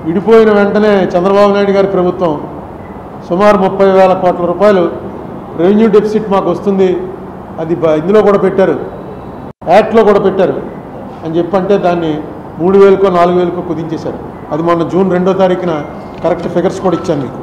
విడిపోయిన వెంటనే చంద్రబాబు నాయుడు గారి ప్రభుత్వం సుమారు 30,000 కోట్ల రూపాయలు రెవెన్యూ డెఫిసిట్ మాకు వస్తుంది, అది ఇందులో కూడా పెట్టారు, యాక్ట్లో కూడా పెట్టారు అని చెప్పంటే దాన్ని 3,000కో 4,000కో కుదించేశారు. అది మొన్న జూన్ 2వ తారీఖున కరెక్ట్ ఫిగర్స్ కూడా ఇచ్చాను మీకు.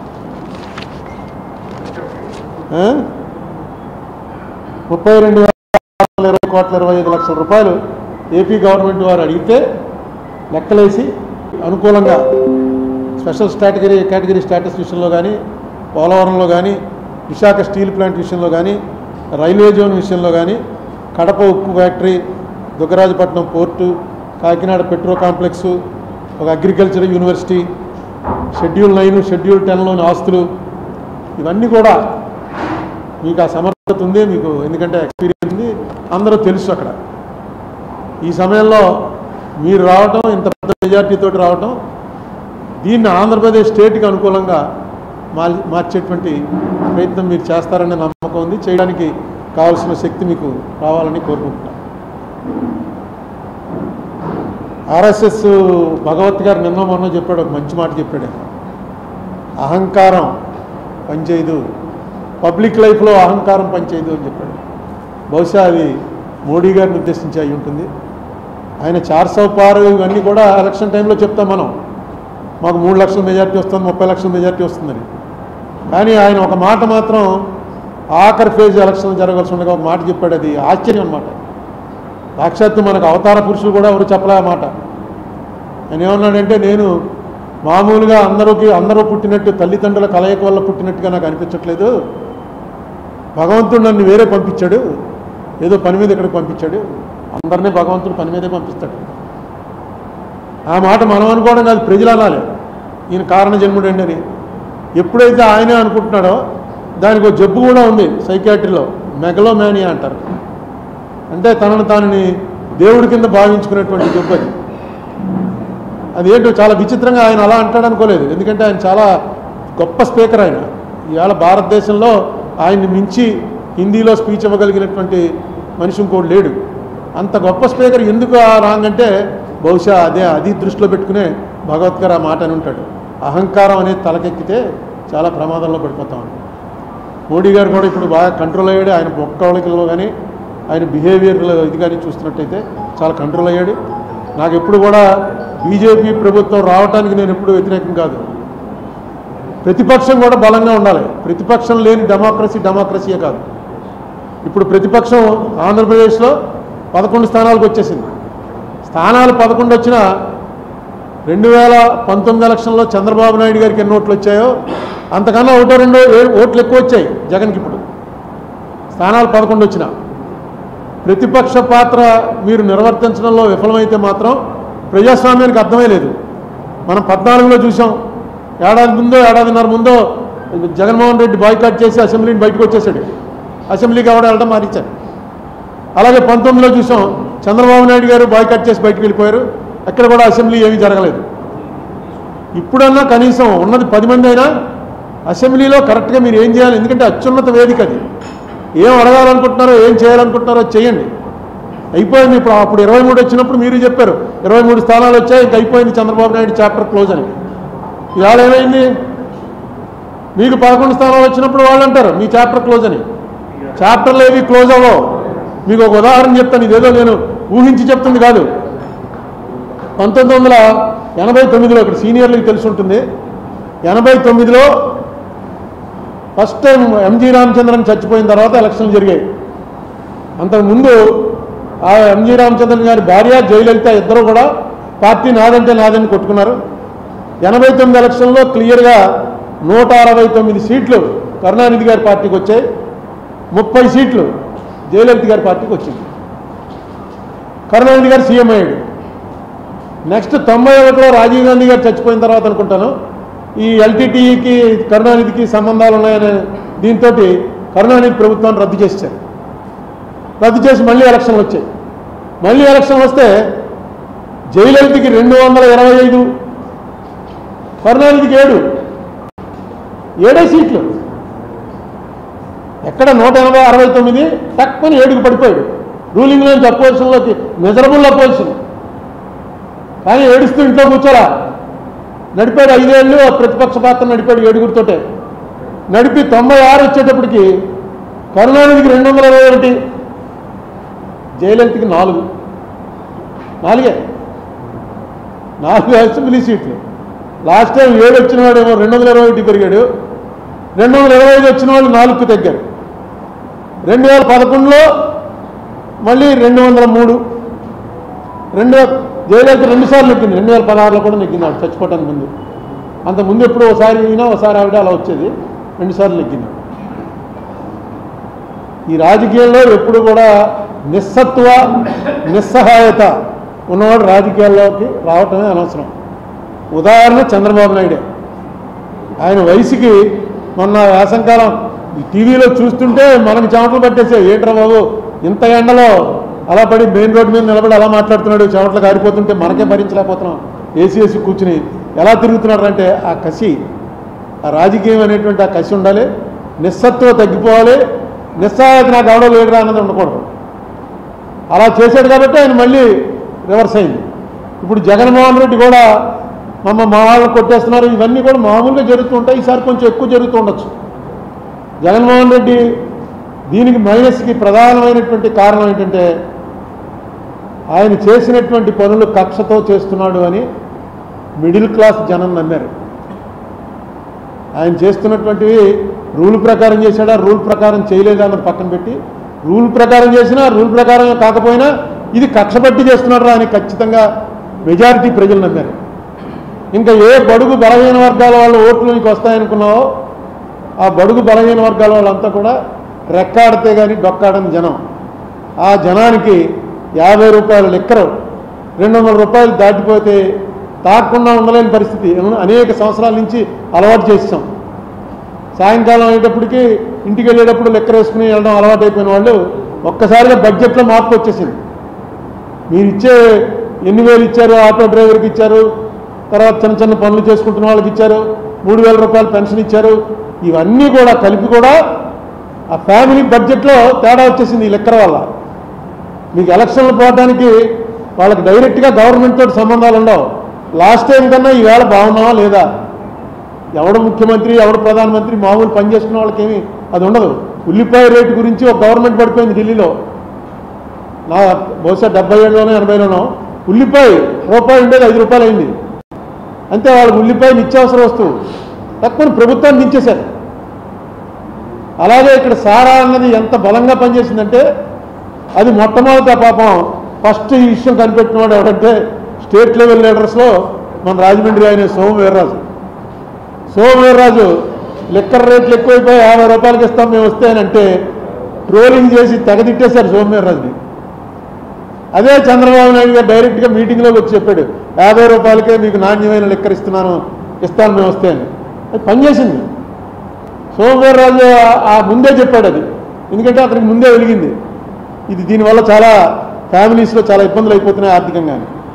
32,20,25 రూపాయలు ఏపీ గవర్నమెంట్ వారు అడిగితే లెక్కలేసి అనుకూలంగా స్పెషల్ కేటగిరీ స్టేటస్ విషయంలో కానీ, పోలవరంలో కానీ, విశాఖ స్టీల్ ప్లాంట్ విషయంలో కానీ, రైల్వే జోన్ విషయంలో కానీ, కడప ఉక్కు factory, Dugarajapatnam port, Kakinada petro complex, ఒక అగ్రికల్చర్ యూనివర్సిటీ, షెడ్యూల్ 9, షెడ్యూల్ 10లోని ఆస్తులు, ఇవన్నీ కూడా మీకు ఆ సమర్థత ఉంది, మీకు ఎందుకంటే ఎక్స్పీరియన్స్ ఉంది, అందరూ తెలుసు. అక్కడ ఈ సమయంలో మీరు రావటం, ఇంత పెద్ద మెజార్టీతో రావటం, దీన్ని ఆంధ్రప్రదేశ్ స్టేట్కి అనుకూలంగా మార్చేటువంటి ప్రయత్నం మీరు చేస్తారనే నమ్మకం ఉంది. చేయడానికి కావాల్సిన శక్తి మీకు రావాలని కోరుకుంటున్నాను. ఆర్ఎస్ఎస్ భగవత్ గారు నిన్న మొన్న చెప్పాడు, ఒక మంచి మాట చెప్పాడు. అహంకారం పనిచేయదు, పబ్లిక్ లైఫ్లో అహంకారం పనిచేయదు అని చెప్పాడు. బహుశా అది మోడీ గారిని ఉద్దేశించి అయి ఉంటుంది. ఆయన 400 పార్ ఇవన్నీ కూడా ఎలక్షన్ టైంలో చెప్తాం మనం, మాకు 3 లక్షల మెజార్టీ వస్తుంది, 30 లక్షల మెజార్టీ వస్తుందని. కానీ ఆయన ఒక మాట మాత్రం ఆఖరి ఫేజ్ ఎలక్షన్ జరగాల్సి ఉండగా ఒక మాట చెప్పాడు, అది ఆశ్చర్యం అన్నమాట. సాక్షాత్తు మనకు అవతార పురుషులు కూడా ఎవరు చెప్పలే ఆ మాట. ఆయన ఏమన్నాడంటే, నేను మామూలుగా అందరూ పుట్టినట్టు తల్లిదండ్రుల కలయిక వల్ల పుట్టినట్టుగా నాకు అనిపించట్లేదు, భగవంతుడు నన్ను వేరే పంపించాడు, ఏదో పని మీద ఇక్కడికి పంపించాడు, అందరినీ భగవంతుడు పని మీదే పంపిస్తాడు. ఆ మాట మనం అనుకోవడం కాదు, ప్రజలు అనాలి ఈయన కారణ జన్ముడండి అని. ఎప్పుడైతే ఆయనే అనుకుంటున్నాడో దానికి ఒక జబ్బు కూడా ఉంది సైకియాట్రీలో, మెగలోమానియా అంటారు. అంటే తనని దేవుడి కింద భావించుకునేటువంటి జబ్బు అది. అదేంటో చాలా విచిత్రంగా ఆయన అలా అంటాడు అనుకోలేదు, ఎందుకంటే ఆయన చాలా గొప్ప స్పీకర్. ఆయన ఇవాళ భారతదేశంలో ఆయన్ని మించి హిందీలో స్పీచ్ ఇవ్వగలిగినటువంటి మనిషి ఇంకోటి లేడు. అంత గొప్ప స్పీకర్ ఎందుకు రాంగ్ అంటే బహుశా అది దృష్టిలో పెట్టుకునే భగవత్ గారు ఆ మాట అని ఉంటాడు. అహంకారం అనేది తలకెక్కితే చాలా ప్రమాదంలో పడిపోతాం. మోడీ గారు కూడా ఇప్పుడు బాగా కంట్రోల్ అయ్యాడు. ఆయన మొక్కవళికల్లో కానీ, ఆయన బిహేవియర్లో ఇది కానీ చూస్తున్నట్టయితే చాలా కంట్రోల్ అయ్యాడు. నాకు ఎప్పుడు కూడా బీజేపీ ప్రభుత్వం రావడానికి నేను ఎప్పుడు వ్యతిరేకం కాదు. ప్రతిపక్షం కూడా బలంగా ఉండాలి. ప్రతిపక్షం లేని డెమోక్రసీయే కాదు. ఇప్పుడు ప్రతిపక్షం ఆంధ్రప్రదేశ్లో 11 స్థానాలకు వచ్చేసింది. స్థానాలు 11 వచ్చినా 2019 ఎలక్షన్లో చంద్రబాబు నాయుడు గారికి ఎన్ని ఓట్లు వచ్చాయో అంతకన్నా 1-2 ఓట్లు ఎక్కువ వచ్చాయి జగన్కి. ఇప్పుడు స్థానాలు 11 వచ్చినా ప్రతిపక్ష పాత్ర మీరు నిర్వర్తించడంలో విఫలమైతే మాత్రం ప్రజాస్వామ్యానికి అర్థమే లేదు. మనం 14లో చూసాం, ఏడాదిన్నర ముందో జగన్మోహన్ రెడ్డి బాయ్కాట్ చేసి అసెంబ్లీని బయటకు వచ్చేసాడు, అసెంబ్లీకి వెళ్ళడం మారించారు. అలాగే 19లో చూసాం, చంద్రబాబు నాయుడు గారు బాయ్కాట్ చేసి బయటకు వెళ్ళిపోయారు, అక్కడ కూడా అసెంబ్లీ ఏమీ జరగలేదు. ఇప్పుడన్నా కనీసం ఉన్నది 10 మంది అయినా అసెంబ్లీలో కరెక్ట్గా మీరు ఏం చేయాలి, ఎందుకంటే అత్యున్నత వేదిక అది. ఏం అడగాలనుకుంటున్నారో ఏం చేయాలనుకుంటున్నారో చేయండి. అయిపోయింది. ఇప్పుడు అప్పుడు 23 వచ్చినప్పుడు మీరు చెప్పారు 23 స్థానాలు వచ్చాయి, ఇంక అయిపోయింది చంద్రబాబు నాయుడు చాప్టర్ క్లోజ్ అని. ఇవాళ ఏమైంది, మీకు 11 స్థానాలు వచ్చినప్పుడు వాళ్ళు అంటారు మీ చాప్టర్ క్లోజ్ అని. చాప్టర్లు ఏవి క్లోజ్ అవ్వవు. మీకు ఒక ఉదాహరణ చెప్తాను, ఇదేదో నేను ఊహించి చెప్తుంది కాదు. 1989లో ఇక్కడ సీనియర్లకు తెలిసి ఉంటుంది, 89లో ఫస్ట్ టైం ఎంజీ రామచంద్రన్ చచ్చిపోయిన తర్వాత ఎలక్షన్లు జరిగాయి. అంతకుముందు ఆ ఎంజీ రామచంద్రన్ గారి భార్య జయలలిత ఇద్దరు కూడా పార్టీ నాదంటే నాదని కొట్టుకున్నారు. 89 ఎలక్షన్లో క్లియర్గా 169 సీట్లు కరుణానిధి గారి పార్టీకి వచ్చాయి, 30 సీట్లు జయలలిత గారి పార్టీకి వచ్చింది. కరుణానిధి గారు సీఎం అయ్యాడు. నెక్స్ట్ 91లో రాజీవ్ గాంధీ గారు చచ్చిపోయిన తర్వాత అనుకుంటాను ఈ ఎల్టీటీఈకి కరుణానిధికి సంబంధాలు ఉన్నాయనే దీంతో కరుణానిధి ప్రభుత్వాన్ని రద్దు చేశారు. రద్దు చేసి మళ్ళీ ఎలక్షన్లు వచ్చాయి. మళ్ళీ ఎలక్షన్ వస్తే జయలలితకి 225, కరుణానిధికి 7 సీట్లు. ఎక్కడ 169 తక్కువని 7కి పడిపోయాడు. రూలింగ్లోంచి అపోజిషన్లోకి, మెజరబుల్ అపోజిషన్. కానీ ఏడుస్తూ ఇంట్లో కూర్చోరా, నడిపాడు 5 ఏళ్ళు ప్రతిపక్ష పాత్ర నడిపాడు 7గురితోటే నడిపి 96 వచ్చేటప్పటికి కరుణానిధికి 221, జయలలితకి 4 అసెంబ్లీ సీట్లు. లాస్ట్ టైం 7 వచ్చిన వాడేమో 221 పెరిగాడు, 225 వచ్చిన వాళ్ళు 4కు తగ్గారు. 2011లో మళ్ళీ 203. జయలలిత 2 సార్లు నెగ్గింది, 2016లో కూడా నెగ్గింది ఆవిడ చచ్చిపోవటానికి ముందు. అంతకుముందు ఎప్పుడు ఒకసారి అయినా ఒకసారి ఆవిడ అలా వచ్చేది, 2 సార్లు నెగ్గింది. ఈ రాజకీయాల్లో ఎప్పుడు కూడా నిస్సత్వ నిస్సహాయత ఉన్నవాడు రాజకీయాల్లోకి రావటమే అనవసరం. ఉదాహరణ చంద్రబాబు నాయుడే. ఆయన వయసుకి మొన్న వేసంకాలం టీవీలో చూస్తుంటే మనకు చెమటలు పట్టేసే, ఏంట్రా బాబు ఇంత ఎండలో అలా పడి మెయిన్ రోడ్డు మీద నిలబడి అలా మాట్లాడుతున్నాడు, చెమటలు కారిపోతుంటే మనకే భరించలేకపోతున్నాం, ఏసీ కూర్చుని ఎలా తిరుగుతున్నాడు అంటే ఆ కసి, ఆ రాజకీయం అనేటువంటి ఆ కసి ఉండాలి, నిస్సత్వం తగ్గిపోవాలి, నిస్సహాయత నాకు ఎవడో లేడురా అన్నది ఉండకూడదు. అలా చేశాడు కాబట్టి ఆయన మళ్ళీ రివర్స్ అయింది. ఇప్పుడు జగన్మోహన్ రెడ్డి కూడా మా వాళ్ళని కొట్టేస్తున్నారు, ఇవన్నీ కూడా మామూలుగా జరుగుతూ ఉంటాయి. ఈసారి కొంచెం ఎక్కువ జరుగుతూ ఉండొచ్చు. జగన్మోహన్ రెడ్డి దీనికి మైనస్కి ప్రధానమైనటువంటి కారణం ఏంటంటే ఆయన చేసినటువంటి పనులు కక్షతో చేస్తున్నాడు అని మిడిల్ క్లాస్ జనం నమ్మారు. ఆయన చేస్తున్నటువంటివి రూల్ ప్రకారం చేశాడా, రూల్ ప్రకారం చేయలేదా అన్నది పక్కన పెట్టి, రూల్ ప్రకారం చేసినా రూల్ ప్రకారం కాకపోయినా ఇది కక్ష పట్టి చేస్తున్నాడు అని ఖచ్చితంగా మెజారిటీ ప్రజలు నమ్మారు. ఇంకా ఏ బడుగు బలహీన వర్గాల వాళ్ళ ఓట్లు నీకు వస్తాయనుకున్నావో ఆ బడుగు బలహీన వర్గాల వాళ్ళంతా కూడా రెక్కాడితే కానీ డొక్కాడని జనం. ఆ జనానికి 50 రూపాయల లిక్కరు 200 రూపాయలు దాటిపోతే తాకుండా ఉండలేని పరిస్థితి అనేక సంవత్సరాల నుంచి అలవాటు చేసాం. సాయంకాలం అయ్యేటప్పటికి ఇంటికి వెళ్ళేటప్పుడు లెక్కర వేసుకుని వెళ్ళడం అలవాటు అయిపోయిన వాళ్ళు ఒక్కసారిగా బడ్జెట్లో మార్పు వచ్చేసింది. మీరు ఇచ్చే ఎన్ని వేలు ఇచ్చారు, ఆటో డ్రైవర్కి ఇచ్చారు, తర్వాత చిన్న చిన్న పనులు చేసుకుంటున్న వాళ్ళకి ఇచ్చారు, 3000 రూపాయలు పెన్షన్ ఇచ్చారు, ఇవన్నీ కూడా కలిపి కూడా ఆ ఫ్యామిలీ బడ్జెట్లో తేడా వచ్చేసింది ఈ లెక్కర వల్ల. మీకు ఎలక్షన్లు పోవడానికి వాళ్ళకి డైరెక్ట్గా గవర్నమెంట్ తోటి సంబంధాలు ఉండవు. లాస్ట్ టైం కన్నా ఈవేళ బాగున్నావా లేదా, ఎవడు ముఖ్యమంత్రి ఎవడు ప్రధానమంత్రి మామూలు పని చేసుకున్న వాళ్ళకి ఏమీ అది ఉండదు. ఉల్లిపాయ రేటు గురించి ఒక గవర్నమెంట్ పడిపోయింది ఢిల్లీలో, నా బహుశా 77లోనో 80లోనో ఉల్లిపాయ రూపాయి ఉండేది 5 రూపాయలు అయింది. అంతే, వాళ్ళకి ఉల్లిపాయ నిత్యావసర వస్తువు తక్కువ ప్రభుత్వాన్ని దించేశారు. అలాగే ఇక్కడ సారా అన్నది ఎంత బలంగా పనిచేసిందంటే అది మొట్టమొదట పాపం ఫస్ట్ ఈ విషయం కనిపెట్టినవాడు ఎవడంటే స్టేట్ లెవెల్ లీడర్స్లో మన రాజమండ్రి ఆయన సోమవీర్రాజు లిక్కర్ రేట్లు ఎక్కువైపోయి 50 రూపాయలకి ఇస్తాం మేము వస్తే అని అంటే ట్రోలింగ్ చేసి తెగదిట్టేశారు సోమవీర్రాజుని. అదే చంద్రబాబు నాయుడు గారు డైరెక్ట్గా మీటింగ్లోకి వచ్చి చెప్పాడు 50 రూపాయలకే మీకు నాణ్యమైన లిక్కర్ ఇస్తాను మేము వస్తే అని. అది పనిచేసింది. సోమవీర్రాజు ఆ ముందే చెప్పాడు అది, ఎందుకంటే అతనికి ముందే వెలిగింది ఇది దీనివల్ల చాలా ఫ్యామిలీస్లో చాలా ఇబ్బందులు అయిపోతున్నాయి ఆర్థికంగా.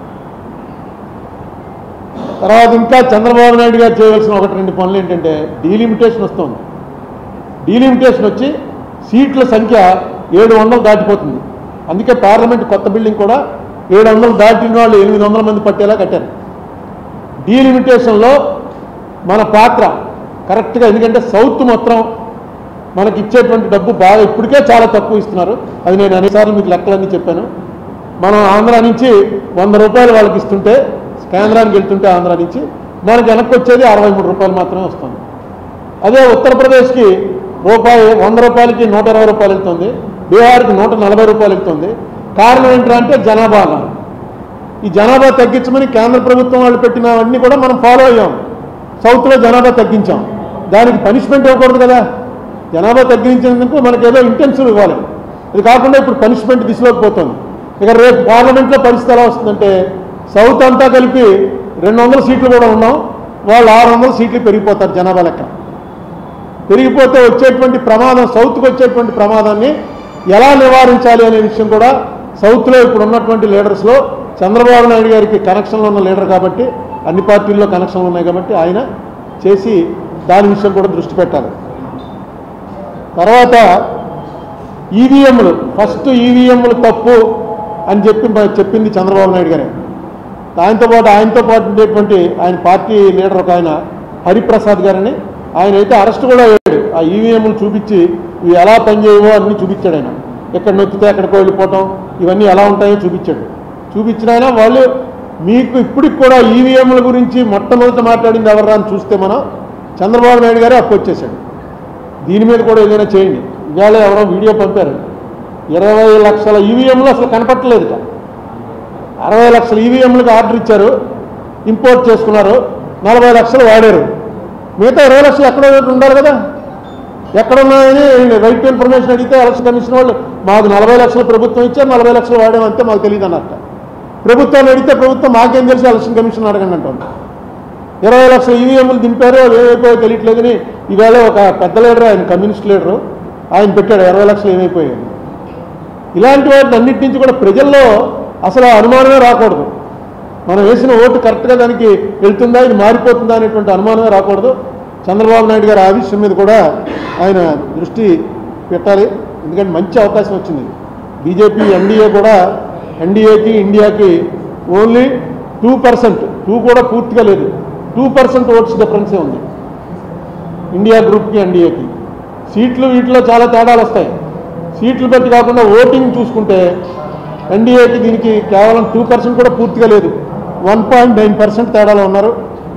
తర్వాత ఇంకా చంద్రబాబు నాయుడు గారు చేయవలసిన 1-2 పనులు ఏంటంటే డీలిమిటేషన్ వస్తుంది. డీలిమిటేషన్ వచ్చి సీట్ల సంఖ్య 700 దాటిపోతుంది. అందుకే పార్లమెంట్ కొత్త బిల్డింగ్ కూడా 700 దాటిన వాళ్ళు 800 మంది పట్టేలా కట్టారు. డీలిమిటేషన్లో మన పాత్ర కరెక్ట్గా, ఎందుకంటే సౌత్ మొత్తం మనకి ఇచ్చేటువంటి డబ్బు బాగా ఇప్పటికే చాలా తక్కువ ఇస్తున్నారు. అది నేను అనేసార్లు మీకు లెక్కలన్నీ చెప్పాను. మనం ఆంధ్ర నుంచి 100 రూపాయలు వాళ్ళకి ఇస్తుంటే కేంద్రానికి వెళ్తుంటే ఆంధ్ర నుంచి మనకి వెనక్కి వచ్చేది 63 రూపాయలు మాత్రమే వస్తుంది. అదే ఉత్తరప్రదేశ్కి 100 రూపాయలకి 120 రూపాయలు వెళ్తుంది, బీహార్కి 140 రూపాయలు వెళ్తుంది. కారణం ఏంటంటే జనాభా. ఈ జనాభా తగ్గించమని కేంద్ర ప్రభుత్వం వాళ్ళు పెట్టినవన్నీ కూడా మనం ఫాలో అయ్యాం. సౌత్లో జనాభా తగ్గించాం, దానికి పనిష్మెంట్ ఇవ్వకూడదు కదా. జనాభా తగ్గించేందుకు మనకేదో ఇంటెన్సివ్ ఇవ్వాలి. ఇది కాకుండా ఇప్పుడు పనిష్మెంట్ దిశలోకి పోతుంది. ఇక రేపు పార్లమెంట్లో పరిస్థితి ఎలా వస్తుందంటే సౌత్ అంతా కలిపి 200 సీట్లు కూడా ఉన్నాం, వాళ్ళు 600 సీట్లు పెరిగిపోతారు. జనాభా లెక్క పెరిగిపోతే వచ్చేటువంటి ప్రమాదం, సౌత్కి వచ్చేటువంటి ప్రమాదాన్ని ఎలా నివారించాలి అనే విషయం కూడా సౌత్లో ఇప్పుడు ఉన్నటువంటి లీడర్స్లో చంద్రబాబు నాయుడు గారికి కనెక్షన్లు ఉన్న లీడర్ కాబట్టి, అన్ని పార్టీల్లో కనెక్షన్లు ఉన్నాయి కాబట్టి ఆయన చేసి దాని విషయం కూడా దృష్టి పెట్టాలి. తర్వాత ఈవీఎంలు, ఫస్ట్ ఈవీఎంలు తప్పు అని చెప్పింది చంద్రబాబు నాయుడు గారే. ఆయనతో పాటు ఉండేటువంటి ఆయన పార్టీ లీడర్ ఒక ఆయన హరిప్రసాద్ గారని ఆయన అయితే అరెస్ట్ కూడా అయ్యాడు. ఆ ఈవీఎంలు చూపించి ఇవి ఎలా పనిచేయవో అన్నీ చూపించాడు ఆయన. ఎక్కడ నొక్కితే ఎక్కడికో వెళ్ళిపోవటం ఇవన్నీ ఎలా ఉంటాయో చూపించాడు. చూపించిన ఆయన వాళ్ళు మీకు ఇప్పటికి కూడా ఈవీఎంల గురించి మొట్టమొదట మాట్లాడింది ఎవరు అని చూస్తే మనం చంద్రబాబు నాయుడు గారే అప్పు వచ్చేసాడు. దీని మీద కూడా ఏదైనా చేయండి. ఇవాళ ఎవరో వీడియో పంపారు, 20 లక్షల ఈవీఎంలు అసలు కనపట్టలేదు. 60 లక్షల ఈవీఎంలకు ఆర్డర్ ఇచ్చారు, ఇంపోర్ట్ చేసుకున్నారు, 40 లక్షలు వాడారు. మిగతా 20 లక్షలు ఎక్కడో ఉండాలి కదా. ఎక్కడున్నాయని రైట్ టు ఇన్ఫర్మేషన్ అడిగితే ఎలక్షన్ కమిషన్ వాళ్ళు మాకు 40 లక్షలు ప్రభుత్వం ఇచ్చారు, 40 లక్షలు వాడామంటే మాకు తెలియదు అన్నట్ట. ప్రభుత్వాన్ని అడిగితే ప్రభుత్వం మాకేం తెలుసు ఎలక్షన్ కమిషన్ అడగండి అంటుంది. 20 లక్షల ఈవీఎంలు దింపారు, అవి ఏమైపోయో తెలియట్లేదని ఈవేళ ఒక పెద్ద లీడర్, ఆయన కమ్యూనిస్ట్ లీడరు, ఆయన పెట్టాడు 20 లక్షలు ఏమైపోయాయి. ఇలాంటి వాటిని అన్నిటి నుంచి కూడా ప్రజల్లో అసలు అనుమానమే రాకూడదు. మనం వేసిన ఓటు కరెక్ట్గా దానికి వెళ్తుందా, ఇది మారిపోతుందా అనేటువంటి అనుమానమే రాకూడదు. చంద్రబాబు నాయుడు గారు ఆ విషయం మీద కూడా ఆయన దృష్టి పెట్టాలి. ఎందుకంటే మంచి అవకాశం వచ్చింది. బీజేపీ ఎన్డీఏ కూడా ఎన్డీఏకి ఇండియాకి ఓన్లీ 2%, 2 కూడా పూర్తిగా లేదు, 2% ఓట్స్ డిఫరెన్సే ఉంది ఇండియా గ్రూప్కి ఎన్డీఏకి. సీట్లు వీటిలో చాలా తేడాలు వస్తాయి. సీట్లు బట్టి కాకుండా ఓటింగ్ చూసుకుంటే ఎన్డీఏకి దీనికి కేవలం 2% కూడా పూర్తిగా లేదు, 1.9% తేడాలో ఉన్నారు.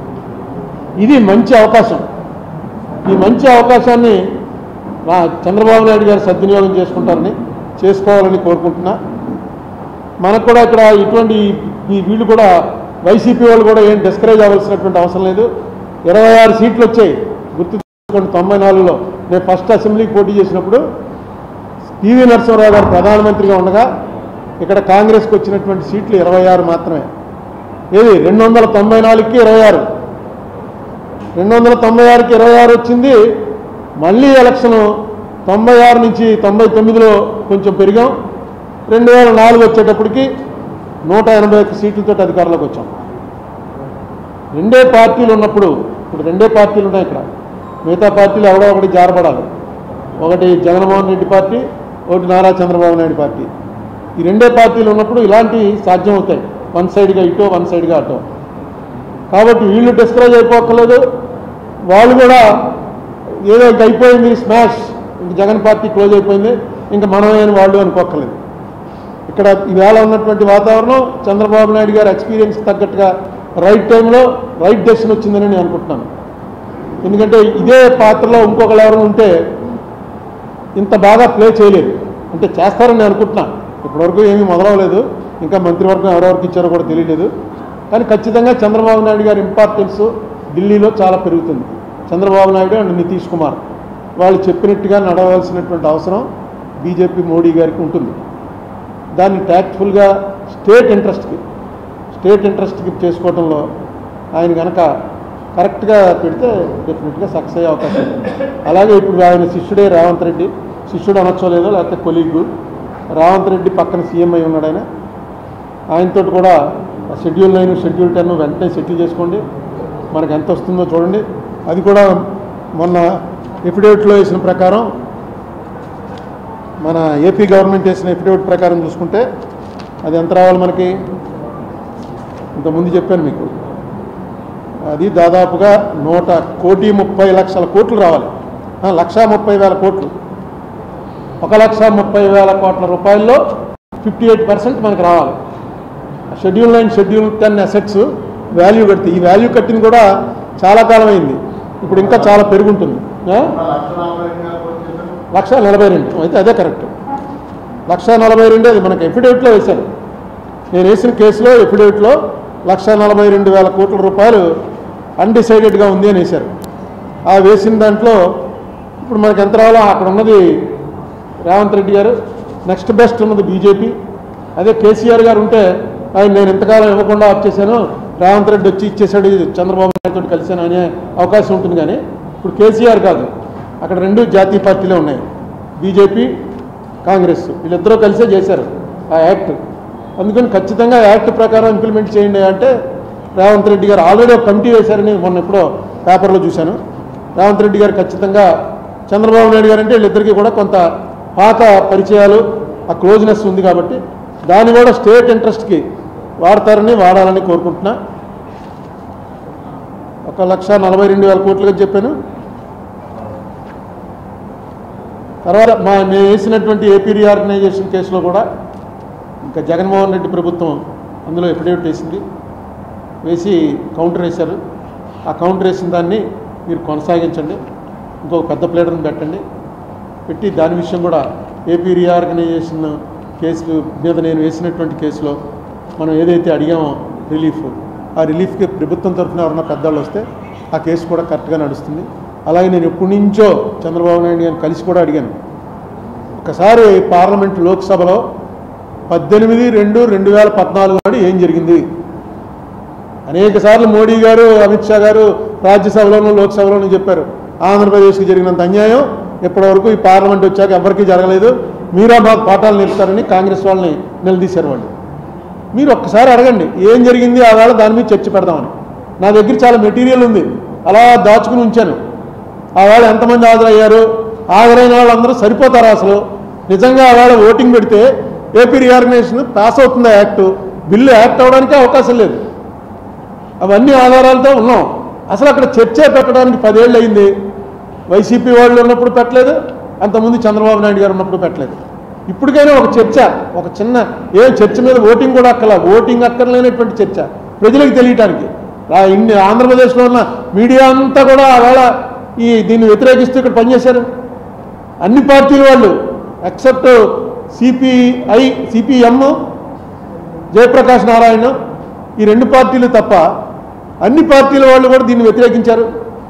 ఇది మంచి అవకాశం. ఈ మంచి అవకాశాన్ని చంద్రబాబు నాయుడు గారు సద్వినియోగం చేసుకోవాలని కోరుకుంటున్నా. మనకు కూడా ఇక్కడ ఇటువంటి వీళ్ళు కూడా వైసీపీ వాళ్ళు కూడా ఏం డిస్కరేజ్ అవ్వాల్సినటువంటి అవసరం లేదు. 26 సీట్లు వచ్చాయి. గుర్తు 94లో నేను ఫస్ట్ అసెంబ్లీకి పోటీ చేసినప్పుడు పివి నరసింహారావు గారు ప్రధానమంత్రిగా ఉండగా ఇక్కడ కాంగ్రెస్కి వచ్చినటువంటి సీట్లు 26 మాత్రమే. ఏది 294కి 26, 296కి 26 వచ్చింది. మళ్ళీ ఎలక్షన్ 96 నుంచి 99లో కొంచెం పెరిగాం. 2004 వచ్చేటప్పటికి 181 సీట్లతో అధికారంలోకి వచ్చాం. రెండే పార్టీలు ఉన్నప్పుడు, ఇప్పుడు రెండే పార్టీలు ఉన్నాయి ఇక్కడ. మిగతా పార్టీలు ఎవడో ఒకటి జారపడాలి. ఒకటి జగన్మోహన్ రెడ్డి పార్టీ, ఒకటి నారా చంద్రబాబు నాయుడు పార్టీ. ఈ రెండే పార్టీలు ఉన్నప్పుడు ఇలాంటివి సాధ్యం అవుతాయి, వన్ సైడ్గా ఇటో వన్ సైడ్గా అటో. కాబట్టి వీళ్ళు డిస్కరేజ్ అయిపోక్కర్లేదు. వాళ్ళు కూడా ఏదో ఇంక అయిపోయింది స్మాష్, ఇంక జగన్ పార్టీ క్లోజ్ అయిపోయింది, ఇంకా మనమేని వాళ్ళు అనుకోక్కర్లేదు. ఇక్కడ ఈవేళ ఉన్నటువంటి వాతావరణం చంద్రబాబు నాయుడు గారి ఎక్స్పీరియన్స్ తగ్గట్టుగా రైట్ టైంలో రైట్ డెసిషన్ వచ్చిందని నేను అనుకుంటున్నాను. ఎందుకంటే ఇదే పాత్రలో ఇంకొకరు ఎవరైనా ఉంటే ఇంత బాగా ప్లే చేయలేదు. అంటే చేస్తారని నేను అనుకుంటున్నాను. ఇప్పటివరకు ఏమీ మొదలవలేదు, ఇంకా మంత్రివర్గం ఎవరెవరికి ఇచ్చారో కూడా తెలియలేదు. కానీ ఖచ్చితంగా చంద్రబాబు నాయుడు గారి ఇంపార్టెన్స్ ఢిల్లీలో చాలా పెరుగుతుంది. చంద్రబాబు నాయుడు అండ్ నితీష్ కుమార్ వాళ్ళు చెప్పినట్టుగా నడవలసినటువంటి అవసరం బీజేపీ మోడీ గారికి ఉంటుంది. దాన్ని ట్యాక్ట్ఫుల్గా స్టేట్ ఇంట్రెస్ట్కి చేసుకోవడంలో ఆయన కనుక కరెక్ట్గా పెడితే డెఫినెట్గా సక్సెస్ అయ్యే అవకాశం ఉంది. అలాగే ఇప్పుడు ఆయన శిష్యుడే రేవంత్ రెడ్డి, శిష్యుడు అనొచ్చో లేదో లేకపోతే కొలీగు, రేవంత్ రెడ్డి పక్కన సీఎం అయి ఉన్నాడు. ఆయనతో కూడా షెడ్యూల్ 9 షెడ్యూల్ 10 వెంటనే సెటిల్ చేసుకోండి. మనకు ఎంత వస్తుందో చూడండి. అది కూడా మొన్న ఎఫిడేవిట్లో వేసిన ప్రకారం, మన ఏపీ గవర్నమెంట్ వేసిన ఎఫిడేవిట్ ప్రకారం చూసుకుంటే అది ఎంత రావాలి మనకి, ఇంతకుముందు చెప్పాను మీకు, అది దాదాపుగా 1,30,00,000 కోట్లు రావాలి. 1,30,000 కోట్లు, 1,30,000 కోట్ల రూపాయల్లో 58% మనకు రావాలి. షెడ్యూల్ 9 షెడ్యూల్ 10 అసెట్స్ వాల్యూ కడితే, ఈ వాల్యూ కట్టింది కూడా చాలా కాలం అయింది, ఇప్పుడు ఇంకా చాలా పెరుగుంటుంది. 1,42,000 అయితే అదే కరెక్ట్. 1,42,000 అది మనకి ఎఫిడేవిట్లో వేశారు. నేను వేసిన కేసులో ఎఫిడేవిట్లో 1,42,000 కోట్ల రూపాయలు అన్డిసైడెడ్గా ఉంది అని వేశారు. ఆ వేసిన దాంట్లో ఇప్పుడు మనకి ఎంత రావాలో అక్కడ ఉన్నది రేవంత్ రెడ్డి గారు, నెక్స్ట్ బెస్ట్ ఉన్నది బీజేపీ. అదే కేసీఆర్ గారు ఉంటే ఆయన నేను ఎంతకాలం ఇవ్వకుండా వచ్చేసాను, రేవంత్ రెడ్డి వచ్చి ఇచ్చేసాడు, చంద్రబాబు నాయుడుతో కలిసాను అనే అవకాశం ఉంటుంది. కానీ ఇప్పుడు కేసీఆర్ కాదు, అక్కడ 2 జాతీయ పార్టీలే ఉన్నాయి, బీజేపీ కాంగ్రెస్, వీళ్ళిద్దరూ కలిసే చేశారు ఆ యాక్ట్. అందుకని ఖచ్చితంగా యాక్ట్ ప్రకారం ఇంప్లిమెంట్ చేయండి అంటే రేవంత్ రెడ్డి గారు ఆల్రెడీ ఒక కమిటీ వేశారని మొన్న ఎప్పుడో పేపర్లో చూశాను. రేవంత్ రెడ్డి గారు ఖచ్చితంగా, చంద్రబాబు నాయుడు గారు అంటే వీళ్ళిద్దరికీ కూడా కొంత పాత పరిచయాలు, ఆ క్లోజ్నెస్ ఉంది కాబట్టి దాన్ని కూడా స్టేట్ ఇంట్రెస్ట్కి వాడతారని వాడాలని కోరుకుంటున్నా. 1,42,000 కోట్లుగా చెప్పాను. తర్వాత మేము వేసినటువంటి ఏపీ రీఆర్గనైజేషన్ కేసులో కూడా ఇంకా జగన్మోహన్ రెడ్డి ప్రభుత్వం అందులో ఎఫిడేవిట్ వేసి కౌంటర్ వేశారు. ఆ కౌంటర్ వేసిన దాన్ని మీరు కొనసాగించండి, ఇంకొక పెద్ద ప్లేటర్ని పెట్టి దాని విషయం కూడా ఏపీ రీఆర్గనైజేషన్ కేసు మీద నేను వేసినటువంటి కేసులో మనం ఏదైతే అడిగామో రిలీఫ్, ఆ రిలీఫ్కి ప్రభుత్వం తరఫున ఎవరన్నా పెద్దవాళ్ళు వస్తే ఆ కేసు కూడా కరెక్ట్గా నడుస్తుంది. అలాగే నేను ఎప్పటి నుంచో చంద్రబాబు నాయుడు గారిని కలిసి కూడా అడిగాను. ఒకసారి పార్లమెంట్ లోక్సభలో 18/2/2014 నాడు ఏం జరిగింది? అనేక సార్లు మోడీ గారు, అమిత్ షా గారు రాజ్యసభలోనూ లోక్సభలోనూ చెప్పారు, ఆంధ్రప్రదేశ్కి జరిగినంత అన్యాయం ఇప్పటివరకు ఈ పార్లమెంట్ వచ్చాక ఎవరికీ జరగలేదు, మీరా మాకు పాఠాలు నేర్పుతారని కాంగ్రెస్ వాళ్ళని నిలదీశారు. వాళ్ళు మీరు ఒక్కసారి అడగండి ఏం జరిగింది, ఆ వేళ దాని మీద చర్చ పెడదామని. నా దగ్గర చాలా మెటీరియల్ ఉంది, అలా దాచుకుని ఉంచాను. ఆ వేళ ఎంతమంది హాజరయ్యారు, హాజరైన వాళ్ళందరూ సరిపోతారా? అసలు నిజంగా ఆ వేళ ఓటింగ్ పెడితే ఏపీ రీఆర్గనైజేషన్ పాస్ అవుతుందా? బిల్లు యాక్ట్ అవ్వడానికి అవకాశం లేదు. అవన్నీ ఆధారాలతో ఉన్నాం. అసలు అక్కడ చర్చే పెట్టడానికి 10 ఏళ్ళు అయింది. వైసీపీ వాళ్ళు ఉన్నప్పుడు పెట్టలేదు, అంతకుముందు చంద్రబాబు నాయుడు గారు ఉన్నప్పుడు పెట్టలేదు. ఇప్పటికైనా ఒక చర్చ, ఒక చిన్న చర్చ మీద ఓటింగ్ కూడా ఓటింగ్ అక్కర్లేనటువంటి చర్చ ప్రజలకు తెలియటానికి. ఆంధ్రప్రదేశ్లో ఉన్న మీడియా అంతా కూడా ఆవేళ దీన్ని వ్యతిరేకిస్తూ ఇక్కడ పనిచేశారు. అన్ని పార్టీల వాళ్ళు ఎక్సెప్ట్ సిపిఎం, జయప్రకాష్ నారాయణ, ఈ 2 పార్టీలు తప్ప అన్ని పార్టీల వాళ్ళు కూడా దీన్ని వ్యతిరేకించారు.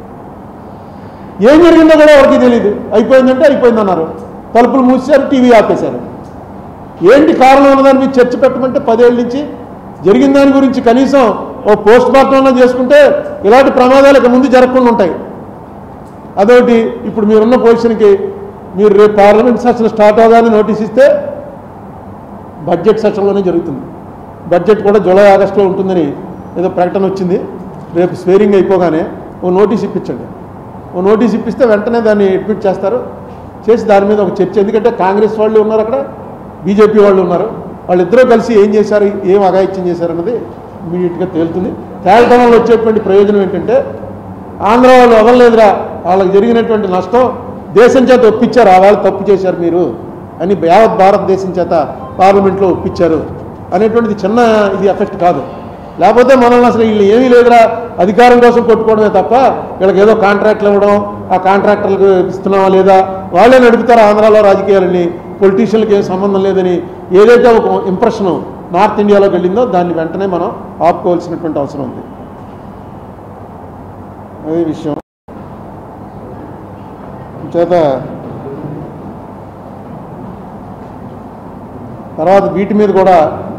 ఏం జరిగిందో కూడా ఎవరికి తెలియదు. అయిపోయిందంటే అయిపోయిందన్నారు, తలుపులు మూసేశారు, టీవీ ఆపేశారు. ఏంటి కారణం ఉన్నదాన్ని మీరు చర్చ పెట్టమంటే 10 ఏళ్ళ నుంచి జరిగిన దాని గురించి కనీసం ఓ పోస్ట్ మార్టం చేసుకుంటే ఇలాంటి ప్రమాదాలు ఇక ముందు జరగకుండా ఉంటాయి. అదొకటి. ఇప్పుడు మీరున్న పొజిషన్కి మీరు రేపు పార్లమెంట్ సెషన్ స్టార్ట్ అవగానే నోటీస్ ఇస్తే బడ్జెట్ సెషన్లోనే జరుగుతుంది. బడ్జెట్ కూడా జూలై ఆగస్టులో ఉంటుందని ఏదో ప్రకటన వచ్చింది. రేపు స్వేరింగ్ అయిపోగానే ఓ నోటీస్ ఇప్పించండి. ఓ నోటీస్ ఇప్పిస్తే వెంటనే దాన్ని అడ్మిట్ చేస్తారు, చేసి దాని మీద ఒక చర్చ. ఎందుకంటే కాంగ్రెస్ వాళ్ళు ఉన్నారు అక్కడ, బీజేపీ వాళ్ళు ఉన్నారు. వాళ్ళిద్దరూ కలిసి ఏం చేశారు, ఏం అఘాయిత్యం చేశారన్నది ఇమీడియట్గా తేలుతుంది. తేలటం వల్ల వచ్చేటువంటి ప్రయోజనం ఏంటంటే ఆంధ్ర వాళ్ళు వదలలేదురా, వాళ్ళకి జరిగినటువంటి నష్టం దేశం చేత ఒప్పించారు, ఆ వాళ్ళు తప్పు చేశారు మీరు అని యావత్ భారతదేశం చేత పార్లమెంట్లో ఒప్పించారు అనేటువంటిది చిన్న ఇది ఎఫెక్ట్ కాదు. లేకపోతే మనల్ని అసలు వీళ్ళు ఏమీ లేదురా అధికారం కోసం కొట్టుకోవడమే తప్ప వీళ్ళకి ఏదో కాంట్రాక్ట్లు ఇవ్వడం, ఆ కాంట్రాక్టర్లకు ఇస్తున్నావా లేదా, వాళ్ళే నడుపుతారు ఆంధ్రాలో రాజకీయాలని, పొలిటీషియన్లకు ఏం సంబంధం లేదని ఏదైతే ఒక ఇంప్రెషన్ నార్త్ ఇండియాలోకి వెళ్ళిందో దాన్ని వెంటనే మనం ఆపుకోవాల్సినటువంటి అవసరం ఉంది. అదే విషయం చేత తర్వాత వీటి మీద కూడా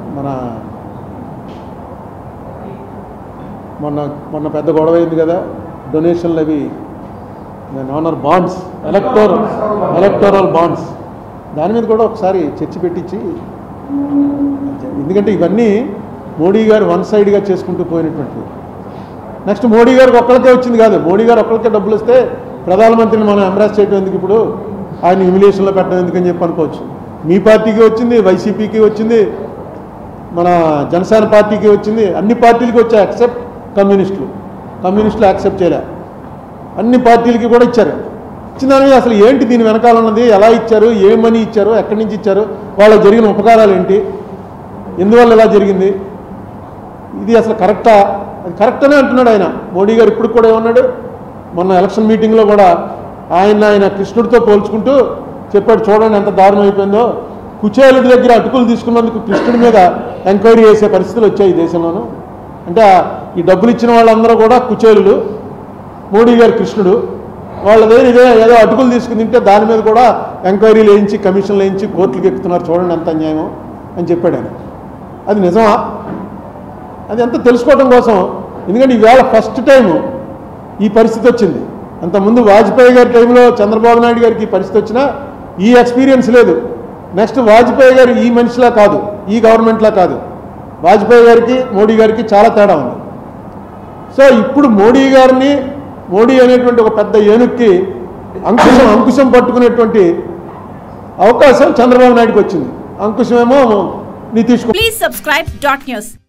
మొన్న పెద్ద గొడవ అయింది కదా, డొనేషన్లు అవి ఆనర్ బాండ్స్, ఎలక్టోరల్ బాండ్స్, దాని మీద కూడా ఒకసారి చర్చ పెట్టించి, ఎందుకంటే ఇవన్నీ మోడీ గారు వన్ సైడ్గా చేసుకుంటూ పోయినటువంటిది. నెక్స్ట్ మోడీ గారికి ఒక్కరికే వచ్చింది కాదు, మోడీ గారు ఒక్కరికే డబ్బులు వస్తే ప్రధానమంత్రిని మనం ఎంబ్రాస్ చేయడం ఎందుకు, ఇప్పుడు ఆయన హ్యూమిలియేషన్లో పెట్టడం ఎందుకని చెప్పి అనుకోవచ్చు. మీ పార్టీకి వచ్చింది, వైసీపీకి వచ్చింది, మన జనసేన పార్టీకి వచ్చింది, అన్ని పార్టీలకి వచ్చాయి ఎక్సెప్ట్ కమ్యూనిస్టులు యాక్సెప్ట్ చేయలే. అన్ని పార్టీలకి కూడా ఇచ్చారు. ఇచ్చిన దాని మీద అసలు ఏంటి దీని వెనకాల ఉన్నది, ఎలా ఇచ్చారు, ఏ మనీ ఇచ్చారు, ఎక్కడి నుంచి ఇచ్చారు, వాళ్ళకి జరిగిన ఉపకారాలు ఏంటి, ఎందువల్ల ఇలా జరిగింది, ఇది అసలు కరెక్టా? అది కరెక్ట్ అనే అంటున్నాడు ఆయన. మోడీ గారు ఇప్పుడు కూడా ఏమన్నాడు, మొన్న ఎలక్షన్ మీటింగ్లో కూడా ఆయన కృష్ణుడితో పోల్చుకుంటూ చెప్పాడు, చూడండి ఎంత దారుణం అయిపోయిందో, కుచేలుడి దగ్గర అటుకులు తీసుకున్నందుకు కృష్ణుడి మీద ఎంక్వైరీ చేసే పరిస్థితులు వచ్చాయి ఈ దేశంలోనూ. అంటే ఈ డబ్బులు ఇచ్చిన వాళ్ళందరూ కూడా కుచేలులు, మోడీ గారు కృష్ణుడు, వాళ్ళదే ఏదో అటుకులు తీసుకుని తింటే దాని మీద కూడా ఎంక్వైరీలు వేయించి కమిషన్లు వేయించి కోర్టులకు ఎక్కుతున్నారు, చూడండి ఎంత అన్యాయం అని చెప్పాడు ఆయన. అది నిజమా? అది ఎంత తెలుసుకోవడం కోసం. ఎందుకంటే ఈవేళ ఫస్ట్ టైం ఈ పరిస్థితి వచ్చింది. అంతకుముందు వాజ్పేయి గారి టైంలో చంద్రబాబు నాయుడు గారికి ఈ పరిస్థితి వచ్చినా ఈ ఎక్స్పీరియన్స్ లేదు. నెక్స్ట్ వాజ్పేయి గారు ఈ మనిషిలా కాదు, ఈ గవర్నమెంట్లా కాదు. వాజ్పేయి గారికి మోడీ గారికి చాలా తేడా ఉంది. సో ఇప్పుడు మోడీ అనేటువంటి ఒక పెద్ద ఏనుక్కి అంకుశం పట్టుకునేటువంటి అవకాశం చంద్రబాబు నాయుడుకి వచ్చింది. అంకుశమేమో Nitish Kumar. Please subscribe .news.